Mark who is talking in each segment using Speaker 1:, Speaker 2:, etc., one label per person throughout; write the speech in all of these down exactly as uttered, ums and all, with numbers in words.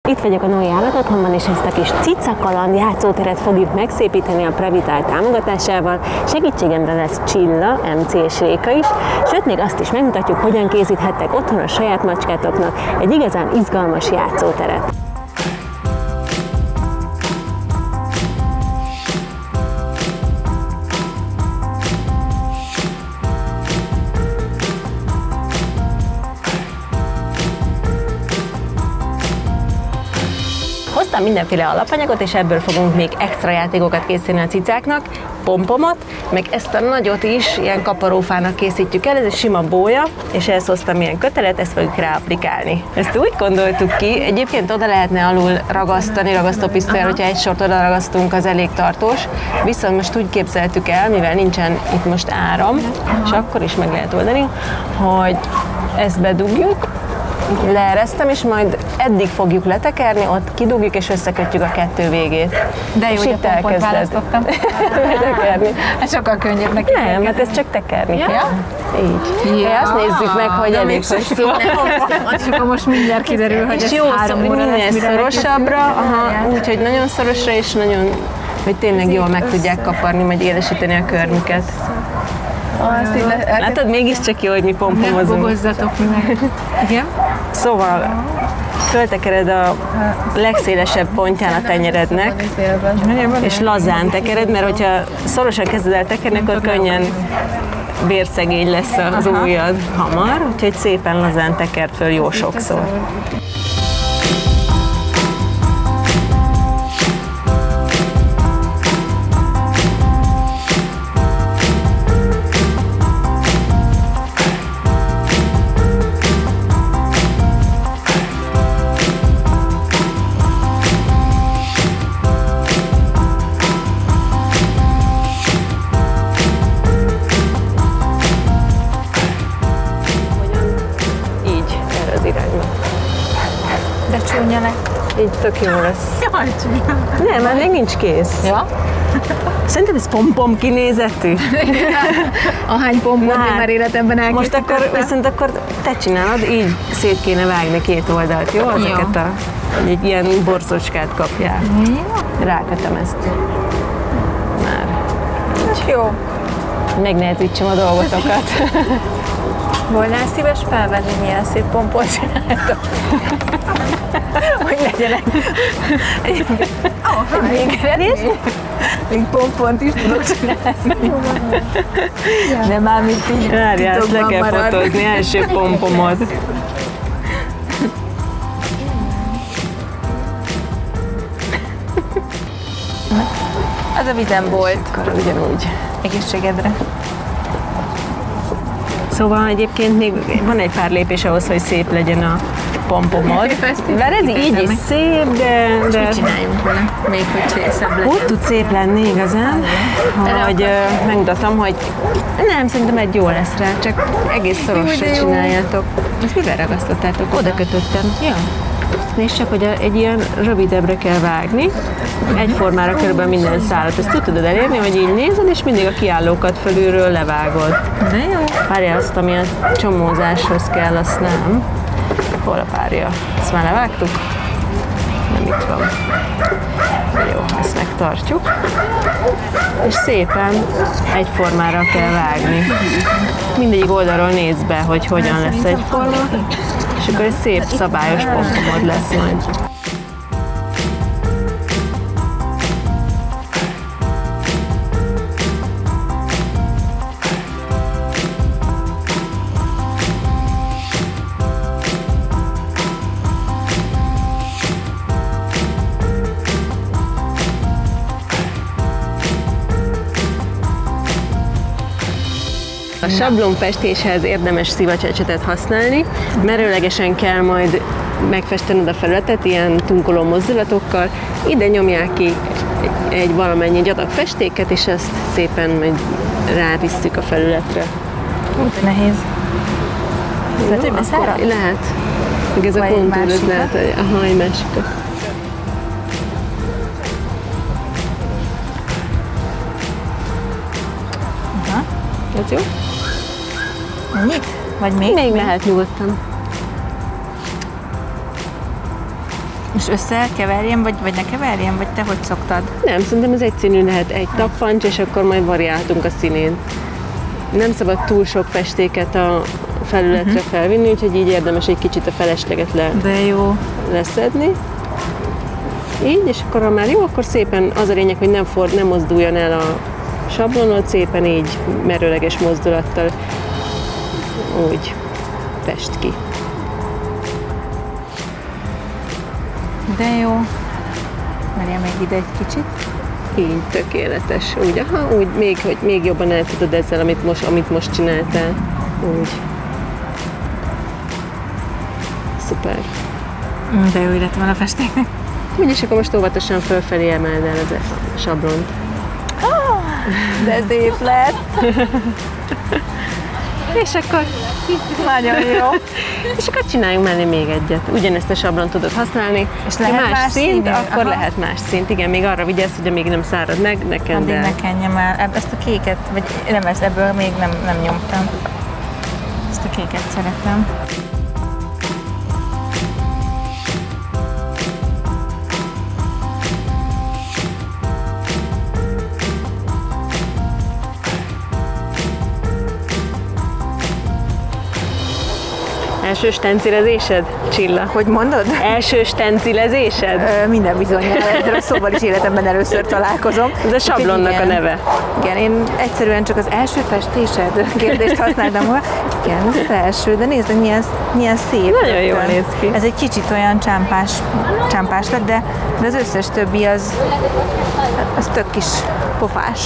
Speaker 1: Itt vagyok a Noé Állatotthonban, és ezt a kis cica kaland játszóteret fogjuk megszépíteni a Previtál támogatásával. Segítségemre lesz Csilla, em cé és Réka is, sőt még azt is megmutatjuk, hogyan készíthettek otthon a saját macskátoknak egy igazán izgalmas játszóteret. Hoztam mindenféle alapanyagot, és ebből fogunk még extra játékokat készíteni a cicáknak, pompomot, meg ezt a nagyot is ilyen kaparófának készítjük el, ez egy sima bója, és ehhez hoztam ilyen kötelet, ezt fogjuk ráaplikálni. Ezt úgy gondoltuk ki, egyébként oda lehetne alul ragasztani ragasztópisztollyal, hogyha egy sort oda ragasztunk, az elég tartós, viszont most úgy képzeltük el, mivel nincsen itt most áram, és akkor is meg lehet oldani, hogy ezt bedugjuk, leeresztem, és majd eddig fogjuk letekerni, ott kidugjuk és összekötjük a kettő végét.
Speaker 2: De jó,
Speaker 1: és
Speaker 2: hogy
Speaker 1: itt
Speaker 2: a pompot választottam.
Speaker 1: letekerni.
Speaker 2: Hát sokkal könnyebb neki.
Speaker 1: Nem, hát ez csak tekerni
Speaker 2: ja?
Speaker 1: kell. Így. Ja. Azt nézzük meg, hogy elég hosszú.
Speaker 2: Akkor most mindjárt kiderül, hogy ez
Speaker 1: jó,
Speaker 2: három óra lesz,
Speaker 1: minél szorosabbra, úgyhogy nagyon szorosra és nagyon, hogy tényleg jól meg tudják kaparni, majd élesíteni a körmüket. Látod, mégiscsak jó, hogy mi pompomozunk.
Speaker 2: Nem bogozzatok meg. Igen?
Speaker 1: Szóval föltekered a legszélesebb pontján a tenyerednek, és lazán tekered, mert hogyha szorosan kezded el tekerni, akkor könnyen vérszegény lesz az ujjad hamar, úgyhogy szépen lazán tekerd föl jó sokszor.
Speaker 2: De csúnya le.
Speaker 1: Így tök jó lesz.
Speaker 2: Jaj, csúnya.
Speaker 1: Nem, már még nincs kész.
Speaker 2: Ja?
Speaker 1: Szerintem ez pom-pom kinézetű.
Speaker 2: Ahány pompot én már életemben elkészítettem.
Speaker 1: Most akkor, viszont akkor te csinálod, így szét kéne vágni két oldalt, jó? Ezeket a, egy ilyen borzocskát kapják.
Speaker 2: Jó.
Speaker 1: Rákötöm ezt. Már.
Speaker 2: Így. Jó.
Speaker 1: Megnehezítsem a dolgotokat.
Speaker 2: Volnál szíves felvenni, milyen szép pompot csináltok? Hogy legyenek egy még eredmény. Még pompont is tudok csinálni. De már mit így
Speaker 1: várjál, ezt le kell fotózni, első pompomot.
Speaker 2: Az a vizem volt.
Speaker 1: Akkor ugyanúgy.
Speaker 2: Egészségedre.
Speaker 1: Szóval egyébként még van egy pár lépés ahhoz, hogy szép legyen a pompomod. Mert ez így is szép, de... de...
Speaker 2: Mit csináljunk vele? Még hogy szebb legyen.
Speaker 1: Úgy tud szép lenni igazán, hogy uh, megmutatom, hogy nem, szerintem egy jó lesz rá, csak egész szorosra csináljátok.
Speaker 2: Ezt mivel ragasztottátok?
Speaker 1: Oda kötöttem.
Speaker 2: Ja.
Speaker 1: Nézd csak, hogy egy ilyen rövidebbre kell vágni, egyformára körülbelül minden szálat. Ezt tudod elérni, hogy így nézed, és mindig a kiállókat fölülről levágod.
Speaker 2: De jó.
Speaker 1: Várjál, azt, ami a csomózáshoz kell, azt nem. Hol a párja? Ezt már levágtuk? Nem itt van. Jó, ezt megtartjuk. És szépen egyformára kell vágni. Mindegyik oldalról nézd be, hogy hogyan lesz egyforma. És akkor egy szép, szabályos pompomod lesz majd. A sablonfestéshez érdemes szivacsecsetet használni, merőlegesen kell majd megfestened a felületet ilyen tunkoló mozdulatokkal. Ide nyomják ki egy valamennyi gyadag festéket, és ezt szépen majd rávisszük a felületre.
Speaker 2: Úgy nehéz. Lehet, hogy beszárad?
Speaker 1: Lehet. Meg ez a kontúr, ez lehet, hogy aha, egy másikat.
Speaker 2: Aha.
Speaker 1: Ez jó?
Speaker 2: Ennyit? Vagy még?
Speaker 1: Még lehet nyugodtan.
Speaker 2: És összekeverjem, vagy, vagy ne keverjem, vagy te hogy szoktad?
Speaker 1: Nem, szerintem ez egyszínű lehet egy tappancs, és akkor majd variáltunk a színén. Nem szabad túl sok festéket a felületre uh-huh. felvinni, úgyhogy így érdemes egy kicsit a felesleget le,
Speaker 2: De jó.
Speaker 1: leszedni. Így, és akkor ha már jó, akkor szépen az a lényeg, hogy nem ford, nem mozduljon el a sablonod, szépen így merőleges mozdulattal úgy fest ki.
Speaker 2: De jó. Merjem még ide egy kicsit.
Speaker 1: Így, tökéletes. Úgy, aha, úgy, még, hogy még jobban el tudod ezzel, amit most, amit most csináltál. Úgy. Szuper.
Speaker 2: De jó illete van a festéknek.
Speaker 1: Úgy, és akkor most óvatosan fölfelé emeld el az a sablont.
Speaker 2: Oh, de szép lett.
Speaker 1: És akkor
Speaker 2: Nagyon jó.
Speaker 1: és akkor csináljunk mellé még egyet. Ugyanezt a sablont tudod használni.
Speaker 2: És
Speaker 1: ha
Speaker 2: lehet
Speaker 1: más
Speaker 2: más
Speaker 1: szint,
Speaker 2: színű?
Speaker 1: akkor
Speaker 2: Aha.
Speaker 1: lehet más szint. Igen, még arra vigyázz, hogy amíg nem szárad meg, ne kend
Speaker 2: Addig
Speaker 1: el.
Speaker 2: ne kenjem el. Ezt a kéket, vagy nem, ezt ebből még nem, nem nyomtam. Ezt a kéket szeretem.
Speaker 1: Első stencilezésed, Csilla?
Speaker 2: Hogy mondod?
Speaker 1: Első stencilezésed?
Speaker 2: Ö, minden bizonnyal. Ezzel a szóval is életemben először találkozom.
Speaker 1: Ez a sablonnak
Speaker 2: Úgyhogy
Speaker 1: a
Speaker 2: igen.
Speaker 1: neve.
Speaker 2: Igen, én egyszerűen csak az első festésed kérdést használtam volna. Igen, ez az első, de nézd, hogy milyen, milyen szép.
Speaker 1: Nagyon jól néz ki.
Speaker 2: Ez egy kicsit olyan csámpás, csámpás lett, de, de az összes többi az, az tök kis pofás.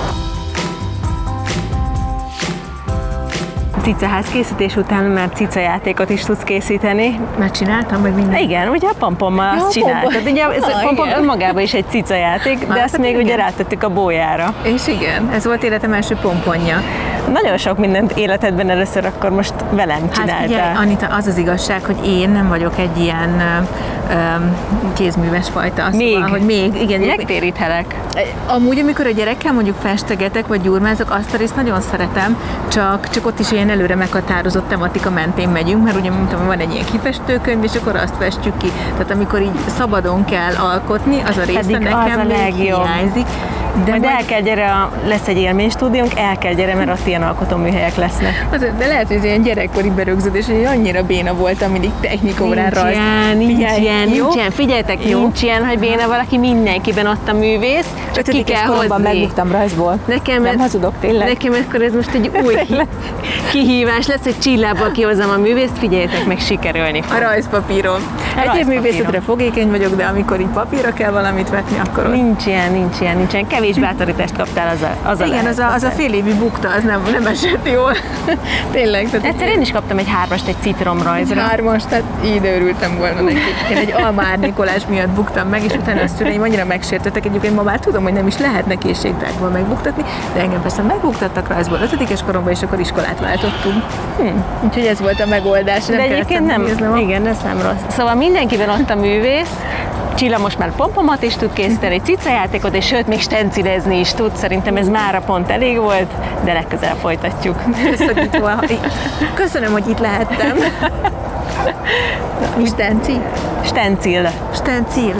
Speaker 1: Cicaház készítés után már cicajátékot is tudsz készíteni.
Speaker 2: Már csináltam, vagy minden?
Speaker 1: Igen, ugye a pompommal
Speaker 2: Ja,
Speaker 1: azt csináltad.
Speaker 2: pompom.
Speaker 1: Ugye ez a
Speaker 2: Ah,
Speaker 1: pompom
Speaker 2: igen.
Speaker 1: önmagában is egy cicajáték, de
Speaker 2: Ah,
Speaker 1: ezt
Speaker 2: hát
Speaker 1: még
Speaker 2: igen.
Speaker 1: ugye rátettük a bójára.
Speaker 2: És igen, ez volt életem első pomponja.
Speaker 1: Nagyon sok mindent életedben először akkor most velem
Speaker 2: Hát
Speaker 1: csináltál.
Speaker 2: figyelj, Anita, az az igazság, hogy én nem vagyok egy ilyen ö, ö, kézműves fajta. Szóval,
Speaker 1: Még?
Speaker 2: hogy még, igen.
Speaker 1: Megtéríthelek.
Speaker 2: Amúgy, amikor a gyerekkel mondjuk festegetek, vagy gyurmázok, azt a részt nagyon szeretem, csak, csak ott is ilyen előre meghatározott tematika mentén megyünk, mert ugye mint van egy ilyen kifestőkönyv, és akkor azt festjük ki. Tehát amikor így szabadon kell alkotni, az a része
Speaker 1: Pedig
Speaker 2: nekem
Speaker 1: az a
Speaker 2: még
Speaker 1: legjobb.
Speaker 2: hiányzik. De
Speaker 1: Majd
Speaker 2: majd-
Speaker 1: el kell gyere, a, lesz egy élménystúdiónk, el kell gyere, mert ott ilyen alkotóműhelyek lesznek.
Speaker 2: Az, de lehet, hogy ez ilyen gyerekkori berögződés, hogy annyira béna voltam mindig technikórán
Speaker 1: Nincs
Speaker 2: rajz.
Speaker 1: ilyen, nincs
Speaker 2: Figyelj,
Speaker 1: ilyen,
Speaker 2: jó?
Speaker 1: nincs ilyen. Figyeljetek,
Speaker 2: Jó.
Speaker 1: nincs ilyen, hogy béna valaki, mindenkiben ott a művész, csak ki
Speaker 2: Ötödikes
Speaker 1: kell
Speaker 2: koromban
Speaker 1: hozni.
Speaker 2: megbuktam rajzból.
Speaker 1: Nekem,
Speaker 2: Nem hazudok, tényleg.
Speaker 1: Nekem akkor ez most egy új kihívás lesz, hogy Csillából kihozzam a művészt, figyeljetek meg, sikerülni fog.
Speaker 2: A rajzpapíron. Egyéb
Speaker 1: rajzpapíron.
Speaker 2: művészetre fogékeny vagyok, de amikor így papírra kell valamit vetni, akkor ott...
Speaker 1: Nincs ilyen, nincs ilyen, nincs ilyen. Kevés bátorítást kaptál, az a, az a
Speaker 2: Igen, az a, az a fél évi bukta, az nem, nem esett jól. Tényleg. Tehát
Speaker 1: Egyszer én is kaptam egy hármast egy citromrajzra.
Speaker 2: hármas, tehát így de örültem volna neki. Én egy almaárnyékolás miatt buktam meg, és utána a szüleim annyira megsértettek. Egyébként ma már tudom, hogy nem is lehetne készségtárgyból megbuktatni, de engem persze megbuktattak rajzból ötödikes koromban, és akkor iskolát váltottunk. Hm. Úgyhogy ez volt a megoldás.
Speaker 1: De egyébként nem, igen, ez nem rossz. Szóval mindenkiben ott a művész, Csilla most már pompomat is tud készíteni, egy cicajátékot, és sőt, még stencilezni is tud. Szerintem ez mára pont elég volt, de legközelebb folytatjuk.
Speaker 2: Köszönöm, hogy itt lehettem. Mi stenci?
Speaker 1: Stencil.
Speaker 2: Stencil.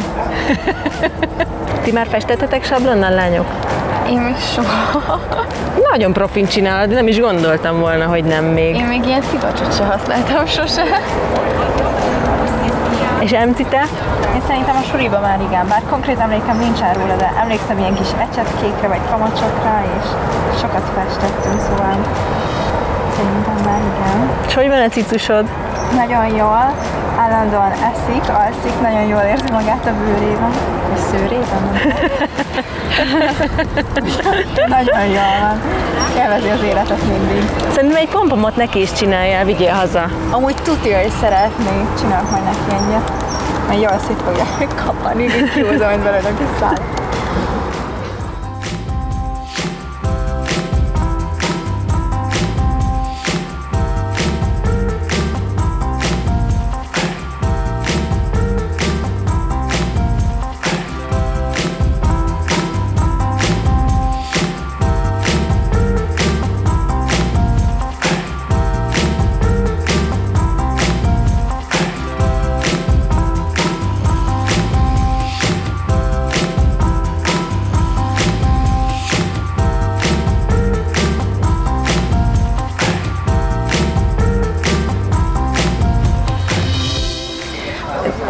Speaker 1: Ti már festettetek sablonnal, lányok?
Speaker 3: Én még soha.
Speaker 1: Nagyon profin csinálod, de nem is gondoltam volna, hogy nem még.
Speaker 3: Én még ilyen szivacsot se használtam sose.
Speaker 1: És Emci, te?
Speaker 3: Én szerintem a suriba már igen, bár konkrét emlékem nincs róla, de emlékszem ilyen kis ecsetkékre vagy kamacsokra, és sokat festettünk, szóval szerintem már igen.
Speaker 1: És hogy van a cicusod?
Speaker 3: Nagyon jól, állandóan eszik, alszik, nagyon jól érzi magát a bőrében, vagy szőrében. Nagyon jól van, élvezi az életet mindig.
Speaker 1: Szerintem egy pompomot neki is csináljál, vigyél haza.
Speaker 3: Amúgy tudja, hogy szeretné, csinálok majd neki egyet, mert jól szét fogja kapani, így kihúzom, hogy belőle a kis szállt.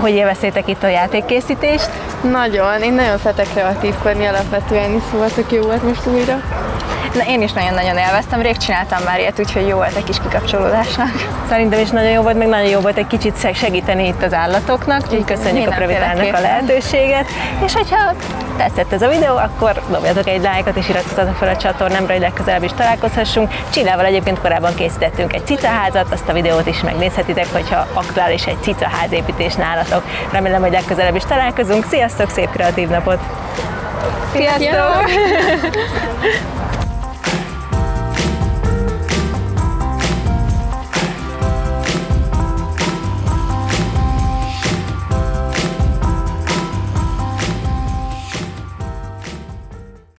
Speaker 1: hogy élveztétek itt a játékkészítést?
Speaker 4: Nagyon, én nagyon szeretek kreatívkodni alapvetően, is szóval tök jó volt most újra.
Speaker 3: Na, én is nagyon-nagyon élveztem, rég csináltam már ilyet, úgyhogy jó volt egy kis kikapcsolódásnak.
Speaker 1: Szerintem is nagyon jó volt, meg nagyon jó volt egy kicsit segíteni itt az állatoknak, úgyhogy köszönjük a Previtálnak a lehetőséget. És hogyha tetszett ez a videó, akkor dobjatok egy lájkot és iratkozzatok fel a csatornámra, hogy legközelebb is találkozhassunk. Csillával egyébként korábban készítettünk egy cicaházat, azt a videót is megnézhetitek, hogyha aktuális egy cicaházépítés nálatok. Remélem, hogy legközelebb is találkozunk. Sziasztok, szép kreatív napot!
Speaker 4: Sziasztok!